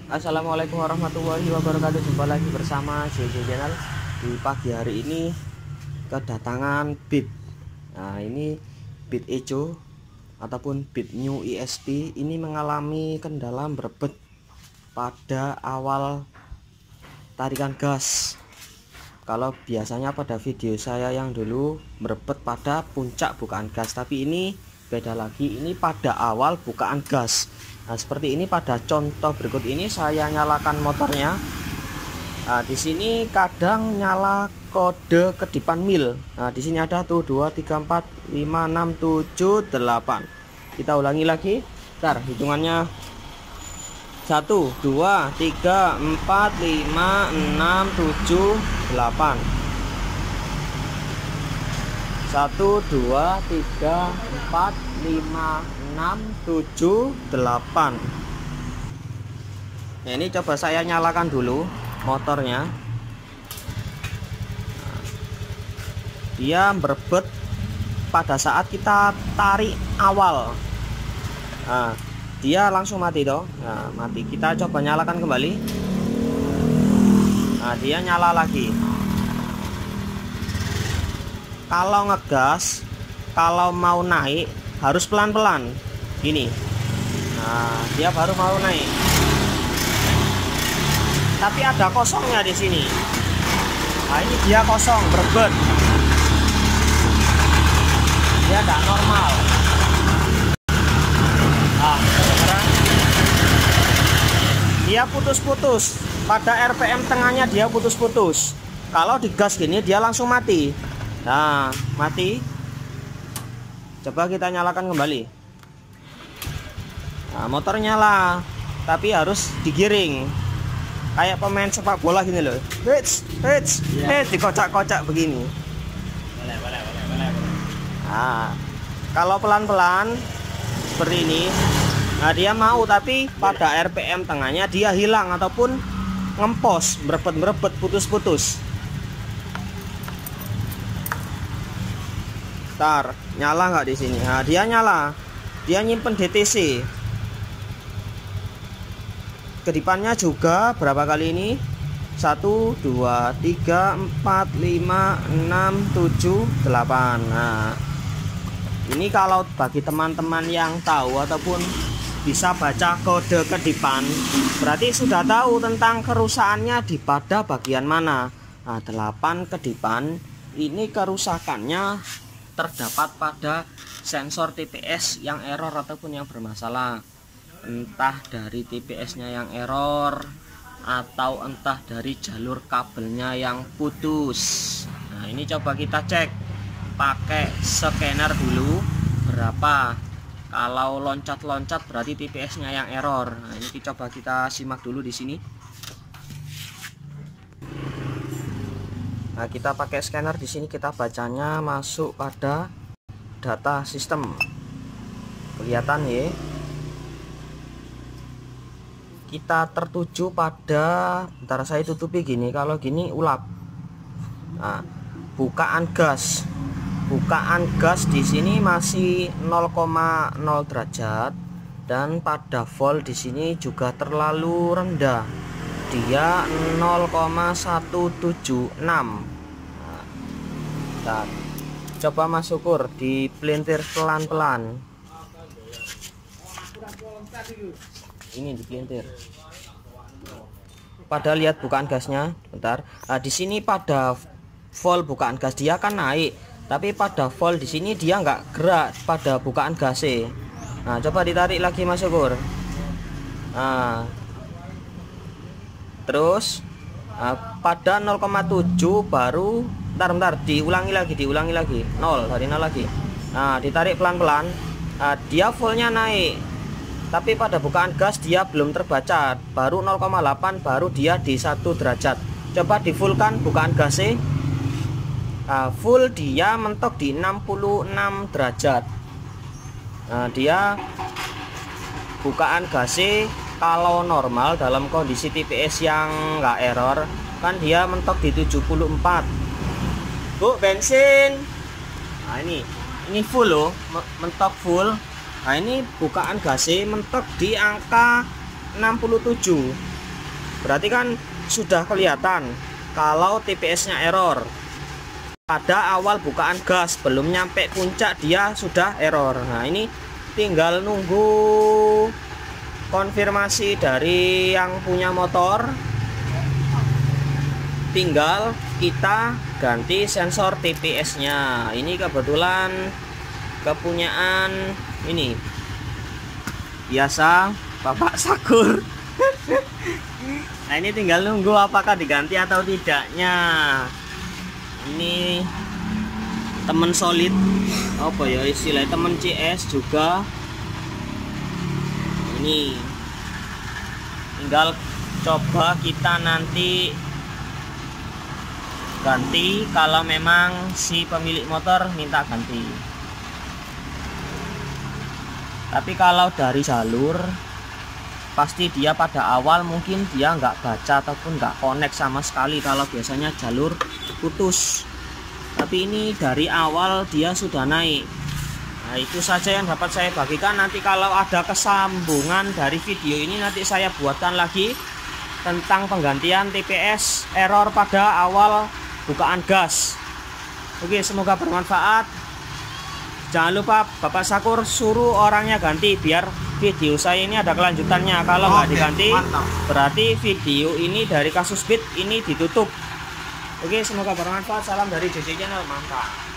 Assalamualaikum warahmatullahi wabarakatuh. Jumpa lagi bersama JJ Channel. Di pagi hari ini kedatangan Beat. Nah, ini Beat Echo ataupun Beat New ESP ini mengalami kendala berebet pada awal tarikan gas. Kalau biasanya pada video saya yang dulu merebet pada puncak bukaan gas, tapi ini beda lagi, ini pada awal bukaan gas. Nah, seperti ini pada contoh berikut ini saya nyalakan motornya. Nah, di sini kadang nyala kode kedipan mil. Nah, di sini ada tuh 2 3 4 5 6 7 8. Kita ulangi lagi. Bentar, hitungannya 1 2 3 4 5 6 7 8. 1 2 3 4 5 6 7 8. Nah, ini coba saya nyalakan dulu motornya. Dia berebet pada saat kita tarik awal. Nah, dia langsung mati toh. Nah, mati. Kita coba nyalakan kembali. Nah, dia nyala lagi. Kalau ngegas, kalau mau naik harus pelan-pelan gini. Nah, dia baru mau naik. Tapi ada kosongnya di sini. Nah, ini dia kosong, berebet. Dia tidak normal. Nah, sekarang dia putus-putus. Pada RPM tengahnya dia putus-putus. Kalau digas gini dia langsung mati. Nah, mati. Coba kita nyalakan kembali. Nah, motor nyala, tapi harus digiring. Kayak pemain sepak bola gini loh. Hits, dikocak-kocak begini. Boleh. Nah, kalau pelan-pelan seperti ini, nah dia mau, tapi pada RPM tengahnya dia hilang ataupun ngempos, berebet, putus-putus. Ntar, nyala nggak di sini? Nah, dia nyala. Dia nyimpen DTC. Kedipannya juga berapa kali ini? 1 2 3 4 5 6 7 8. Nah, ini kalau bagi teman-teman yang tahu ataupun bisa baca kode kedipan, berarti sudah tahu tentang kerusakannya di pada bagian mana. Nah, 8 kedipan ini kerusakannya terdapat pada sensor TPS yang error ataupun yang bermasalah. Entah dari TPS-nya yang error atau entah dari jalur kabelnya yang putus. Nah, ini coba kita cek pakai scanner dulu berapa. Kalau loncat-loncat berarti TPS-nya yang error. Nah, ini coba kita simak dulu di sini. Nah, kita pakai scanner di sini, kita bacanya masuk pada data sistem. Kelihatan ya. Kita tertuju pada, bentar saya tutupi gini, kalau gini ulap. Nah, bukaan gas. Bukaan gas di sini masih 0,0 derajat dan pada volt di sini juga terlalu rendah. Dia 0,176. Nah, coba Mas Syukur di pelintir pelan-pelan. Ini di pelintir. Pada lihat bukaan gasnya, bentar. Nah, di sini pada volt bukaan gas dia kan naik, tapi pada volt di sini dia nggak gerak pada bukaan gasnya. Nah, coba ditarik lagi Mas Syukur. Nah, terus pada 0,7 baru bentar diulangi lagi 0 dari 0 lagi. Nah, ditarik pelan-pelan. Nah, dia voltnya naik, tapi pada bukaan gas dia belum terbaca, baru 0,8, baru dia di 1 derajat. Coba di fullkan bukaan gasnya. Nah, full dia mentok di 66 derajat. Nah, dia bukaan gasnya kalau normal dalam kondisi TPS yang nggak error kan dia mentok di 74. Bu, bensin. Nah, ini full loh, mentok full. Nah, ini bukaan gasnya mentok di angka 67. berarti kan sudah kelihatan kalau TPS-nya error. Pada awal bukaan gas belum nyampe puncak dia sudah error. Nah, ini tinggal nunggu konfirmasi dari yang punya motor. Tinggal kita ganti sensor TPS-nya. Ini kebetulan kepunyaan ini biasa Bapak Sakur. Nah, ini tinggal nunggu apakah diganti atau tidaknya. Ini temen solid, apa ya istilahnya, temen CS juga. Ini tinggal coba kita nanti ganti kalau memang si pemilik motor minta ganti. Tapi kalau dari jalur pasti dia pada awal mungkin dia nggak baca ataupun nggak connect sama sekali kalau biasanya jalur putus. Tapi ini dari awal dia sudah naik. Nah, itu saja yang dapat saya bagikan. Nanti kalau ada kesambungan dari video ini nanti saya buatkan lagi tentang penggantian TPS error pada awal bukaan gas. Oke, semoga bermanfaat. Jangan lupa Bapak Sakur suruh orangnya ganti biar video saya ini ada kelanjutannya. Kalau nggak diganti berarti video ini dari kasus Beat ini ditutup. Oke, semoga bermanfaat. Salam dari JJ Channel, mantap.